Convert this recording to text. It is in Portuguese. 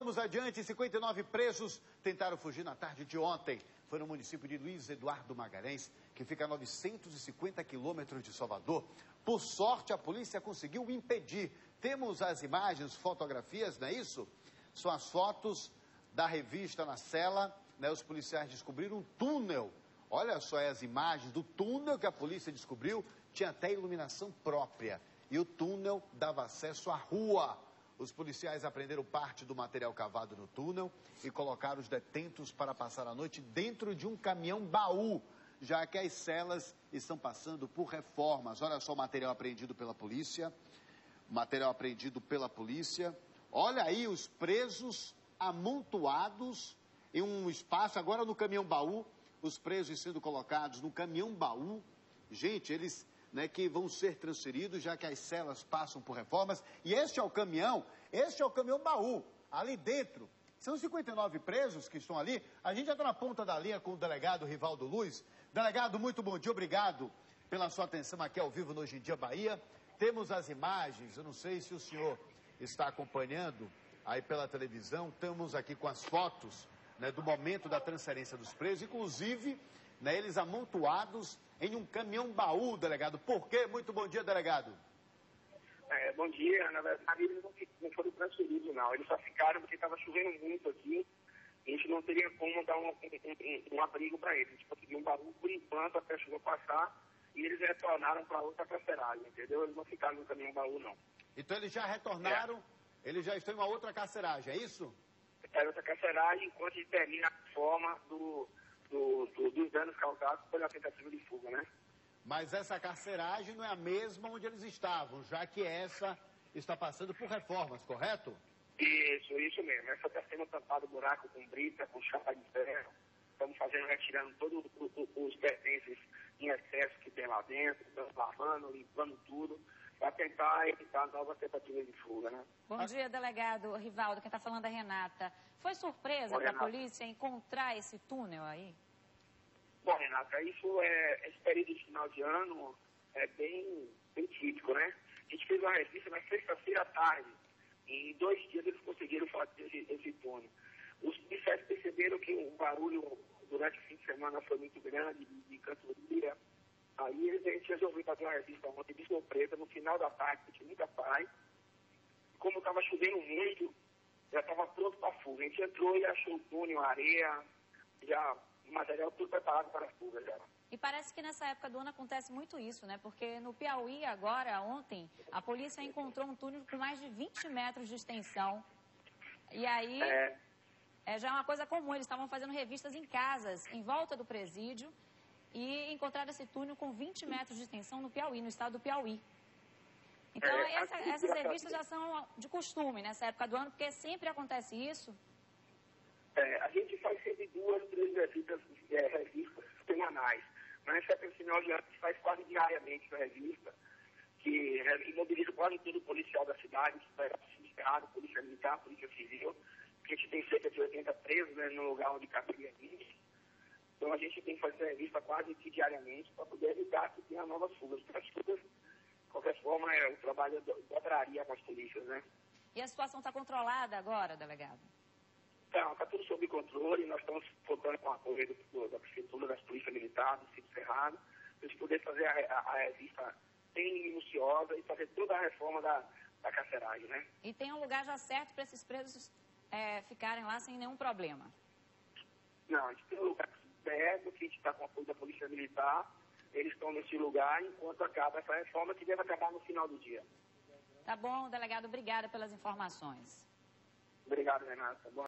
Vamos adiante, 59 presos tentaram fugir na tarde de ontem. Foi no município de Luiz Eduardo Magalhães, que fica a 950 quilômetros de Salvador. Por sorte, a polícia conseguiu impedir. Temos as imagens, fotografias, não é isso? São as fotos da revista na cela, né? Os policiais descobriram um túnel. Olha só as imagens do túnel que a polícia descobriu. Tinha até iluminação própria. E o túnel dava acesso à rua. Os policiais apreenderam parte do material cavado no túnel e colocaram os detentos para passar a noite dentro de um caminhão-baú, já que as celas estão passando por reformas. Olha só o material apreendido pela polícia. Olha aí os presos amontoados em um espaço, agora no caminhão-baú, os presos sendo colocados no caminhão-baú. Gente, eles... que vão ser transferidos, já que as celas passam por reformas. E este é o caminhão-baú, ali dentro. São 59 presos que estão ali. A gente já está na ponta da linha com o delegado Rivaldo Luz. Delegado, muito bom dia, obrigado pela sua atenção aqui ao vivo no Hoje em Dia Bahia. Temos as imagens, eu não sei se o senhor está acompanhando aí pela televisão. Estamos aqui com as fotos, do momento da transferência dos presos, inclusive... eles amontoados em um caminhão-baú, delegado. Por quê? Muito bom dia, delegado. Bom dia. Na verdade, eles não foram transferidos, não. Eles só ficaram porque estava chovendo muito aqui. E a gente não teria como dar um abrigo para eles. A gente conseguiu um baú por enquanto até a chuva passar e eles retornaram para outra carceragem, entendeu? Eles não ficaram no caminhão-baú, não. Então eles já retornaram, eles já estão em uma outra carceragem, é isso? É outra carceragem enquanto a gente termina a forma dos danos causados pela tentativa de fuga, né? Mas essa carceragem não é a mesma onde eles estavam, já que essa está passando por reformas, correto? Isso mesmo. Essa está sendo tampado buraco com brita, com chapa de ferro. Estamos retirando todos os pertences em excesso que tem lá dentro, estamos lavando, limpando tudo, para tentar evitar novas tentativas de fuga, né? Bom dia, delegado Rivaldo. Quem está falando é a Renata. Foi surpresa para a polícia encontrar esse túnel aí? Bom, Renata, esse período de final de ano é bem típico, né? A gente fez uma revista na sexta-feira à tarde. E em 2 dias eles conseguiram fazer esse túnel. Os policiais perceberam que o barulho durante o fim de semana foi muito grande, de cantoria. Aí a gente resolveu fazer uma revista ontem de surpresa, no final da tarde, que tinha muita paz. Como estava chovendo muito, já estava pronto para a fuga. A gente entrou e achou o túnel, a areia, já o material tudo preparado para a fuga já. E parece que nessa época do ano acontece muito isso, né? Porque no Piauí, agora, ontem, a polícia encontrou um túnel com mais de 20 metros de extensão. E aí, já é uma coisa comum, eles estavam fazendo revistas em casas, em volta do presídio, e encontraram esse túnel com 20 metros de extensão no Piauí, no estado do Piauí. Então, essas revistas já são de costume nessa época do ano, porque sempre acontece isso. A gente faz sempre 2, 3 revistas semanais. Mas nessa época final de ano, a gente faz quase diariamente a revista, que imobiliza quase todo o policial da cidade, sindicato, polícia militar, polícia civil, porque a gente tem cerca de 80 presos, no lugar onde caberia 20. Então a gente tem que fazer a revista quase que diariamente para poder evitar que tenha novas fugas. Porque as fugas, de qualquer forma, o trabalho dobraria com as polícias, né? E a situação está controlada agora, delegado? Está tudo sob controle, nós estamos contando com o apoio da Prefeitura, das polícias militares, do Sítio Cerrado, para a gente poder fazer a revista bem minuciosa e fazer toda a reforma da carceragem, né? E tem um lugar já certo para esses presos ficarem lá sem nenhum problema? Não, a gente tem um lugar certo, que a gente está com o apoio da Polícia Militar, eles estão nesse lugar enquanto acaba essa reforma, que deve acabar no final do dia. Tá bom, delegado, obrigada pelas informações. Obrigado, Renata.